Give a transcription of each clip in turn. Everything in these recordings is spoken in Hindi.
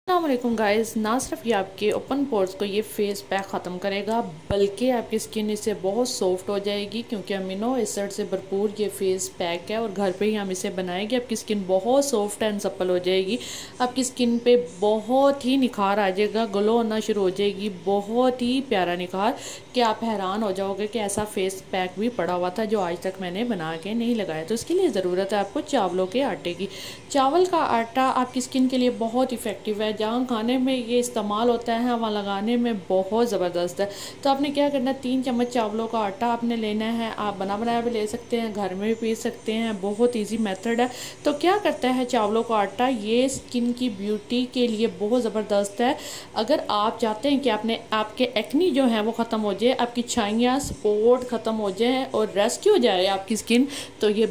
अस्सलामुअलैकुम गाइस, ना सिर्फ ये आपके ओपन पोर्स को ये फेस पैक ख़त्म करेगा बल्कि आपकी स्किन इससे बहुत सॉफ्ट हो जाएगी क्योंकि अमीनो एसिड से भरपूर ये फेस पैक है और घर पे ही हम इसे बनाएंगे। आपकी स्किन बहुत सॉफ्ट एंड सप्पल हो जाएगी। आपकी स्किन पे बहुत ही निखार आ जाएगा, ग्लो होना शुरू हो जाएगी, बहुत ही प्यारा निखार कि आप हैरान हो जाओगे कि ऐसा फेस पैक भी पड़ा हुआ था जो आज तक मैंने बना के नहीं लगाया। तो इसके लिए ज़रूरत है आपको चावलों के आटे की। चावल का आटा आपकी स्किन के लिए बहुत इफ़ेक्टिव है। जहाँ खाने में ये इस्तेमाल होता है वहाँ लगाने में बहुत ज़बरदस्त है। तो आपने क्या करना है, 3 चम्मच चावलों का आटा आपने लेना है। आप बना बनाया भी ले सकते हैं, घर में भी पीस सकते हैं, बहुत इजी मेथड है। तो क्या करता है चावलों का आटा, ये स्किन की ब्यूटी के लिए बहुत ज़बरदस्त है। अगर आप चाहते हैं कि आपके एक्नी जो है वो ख़त्म हो जाए, आपकी छाइयाँ स्पॉट ख़त्म हो जाए और रेस्क्यू हो जाए आपकी स्किन, तो ये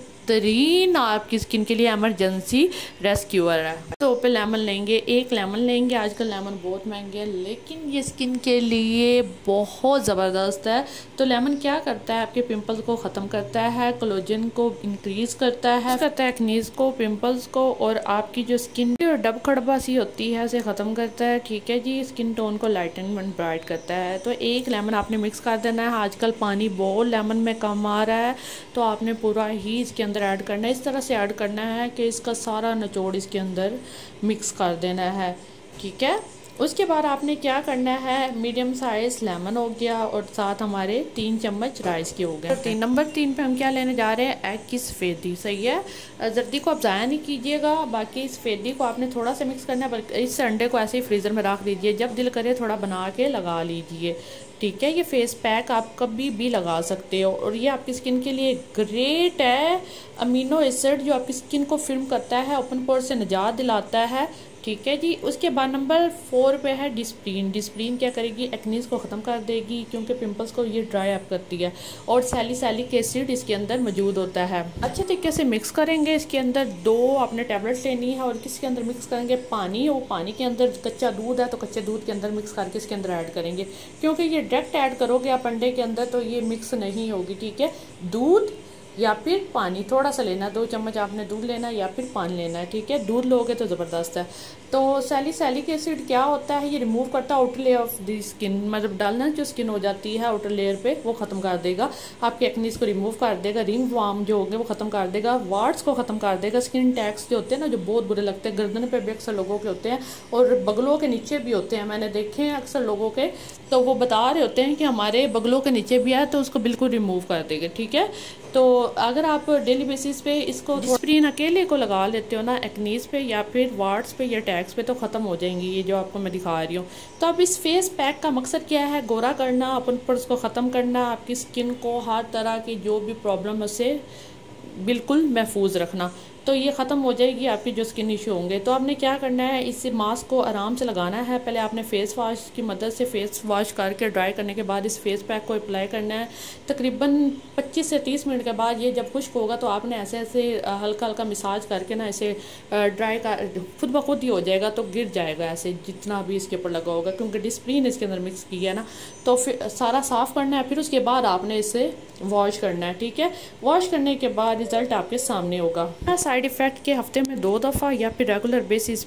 बेहतरीन आपकी स्किन के लिए इमरजेंसी रेस्क्यूअर है। तो पे लेमन लेंगे, 1 लेमन लेंगे। आजकल लेमन बहुत महंगे हैं लेकिन ये स्किन के लिए बहुत ज़बरदस्त है। तो लेमन क्या करता है, आपके पिंपल्स को ख़त्म करता है, कोलेजन को इंक्रीज़ करता है एक्नीज़ को, पिंपल्स को, और आपकी जो स्किन डब खड़बा सी होती है उसे ख़त्म करता है। ठीक है जी, स्किन टोन को लाइटन एंड ब्राइट करता है। तो 1 लेमन आपने मिक्स कर देना है। आजकल पानी बहुत लेमन में कम आ रहा है तो आपने पूरा ही इसके अंदर ऐड करना है। इस तरह से ऐड करना है कि इसका सारा निचोड़ इसके अंदर मिक्स कर देना है। ठीक है, उसके बाद आपने क्या करना है, मीडियम साइज लेमन हो गया और साथ हमारे 3 चम्मच राइस के हो गए। तो नंबर 3 पे हम क्या लेने जा रहे हैं, एग की सफ़ेदी। सही है, जर्दी को आप ज़ाया नहीं कीजिएगा। बाकी सफ़ेदी को आपने थोड़ा सा मिक्स करना है, बल्कि इस अंडे को ऐसे ही फ्रीज़र में रख दीजिए, जब दिल करे थोड़ा बना के लगा लीजिए। ठीक है, ये फेस पैक आप कभी भी लगा सकते हो और ये आपकी स्किन के लिए ग्रेट है। अमीनो एसिड जो आपकी स्किन को फिल्म करता है, ओपन पोर से निजात दिलाता है। ठीक है जी, उसके बाद नंबर 4 पे है डिस्प्रीन। डिस्प्रीन क्या करेगी, एक्नीज़ को ख़त्म कर देगी क्योंकि पिंपल्स को ये ड्राई अप करती है और सैलिसिलिक एसिड इसके अंदर मौजूद होता है। अच्छे तरीके से मिक्स करेंगे। इसके अंदर 2 आपने टैबलेट लेनी है और किसके अंदर मिक्स करेंगे, पानी। और पानी के अंदर कच्चा दूध है तो कच्चे दूध के अंदर मिक्स करके इसके अंदर ऐड करेंगे, क्योंकि ये डायरेक्ट ऐड करोगे आप अंडे के अंदर तो ये मिक्स नहीं होगी। ठीक है, दूध या फिर पानी थोड़ा सा लेना, 2 चम्मच आपने दूध लेना है या फिर पानी लेना है। ठीक है, दूध लोगे तो ज़बरदस्त है। तो सैलिसिलिक एसिड क्या होता है, ये रिमूव करता है outer layer of the skin, मतलब डालना जो स्किन हो जाती है आउटर लेयर पे वो ख़त्म कर देगा। आपके एक्नीज़ को रिमूव कर देगा, रिंग वार्म जो होंगे वो ख़त्म कर देगा, वार्ड्स को ख़त्म कर देगा, स्किन टैक्स जो होते हैं ना जो बहुत बुरे लगते हैं, गर्दन पे भी अक्सर लोगों के होते हैं और बगलों के नीचे भी होते हैं, मैंने देखे हैं अक्सर लोगों के। तो वो बता रहे होते हैं कि हमारे बगलों के नीचे भी है तो उसको बिल्कुल रिमूव कर देगा। ठीक है, तो अगर आप डेली बेसिस पे इसको डिस्प्रीन अकेले को लगा लेते हो ना एक्नीज़ पे या फिर वार्ड्स पे या टैग्स पे, तो ख़त्म हो जाएंगी ये जो आपको मैं दिखा रही हूँ। तो अब इस फेस पैक का मकसद क्या है, गोरा करना, ओपन पोर्स को ख़त्म करना, आपकी स्किन को हर तरह की जो भी प्रॉब्लम है उससे बिल्कुल महफूज रखना। तो ये ख़त्म हो जाएगी आपकी जो स्किन इशू होंगे। तो आपने क्या करना है, इस मास्क को आराम से लगाना है। पहले आपने फेस वॉश की मदद से फेस वॉश करके ड्राई करने के बाद इस फेस पैक को अप्लाई करना है। तकरीबन 25 से 30 मिनट के बाद ये जब खुश्क होगा तो आपने ऐसे ऐसे हल्का हल्का मसाज करके ना इसे ड्राई कर, खुद ब खुद ही हो जाएगा, तो गिर जाएगा ऐसे जितना भी इसके ऊपर लगा होगा, क्योंकि डिस्प्रीन इसके अंदर मिक्स किया है ना। तो फिर सारा साफ़ करना है, फिर उसके बाद आपने इसे वॉश करना है। ठीक है, वॉश करने के बाद रिज़ल्ट आपके सामने होगा। साइड इफ़ेक्ट के हफ्ते में 2 दफ़ा या फिर रेगुलर बेसिस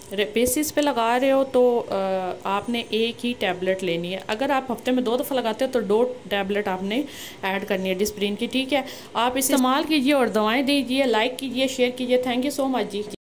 पे लगा रहे हो तो आपने 1 ही टैबलेट लेनी है। अगर आप हफ्ते में 2 दफ़ा लगाते हो तो 2 टैबलेट आपने ऐड करनी है डिस्प्रीन की। ठीक है, आप इसे इस्तेमाल कीजिए और दवाएं दीजिए, लाइक कीजिए, शेयर कीजिए। Thank you so much ji.